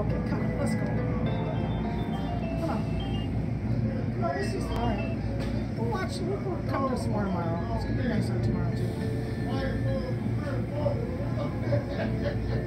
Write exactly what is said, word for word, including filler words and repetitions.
Okay, come on, let's go. Come on. Come on, let's just, all right. We'll watch, we'll, we'll come to some more tomorrow. It's going to be nice on tomorrow, too.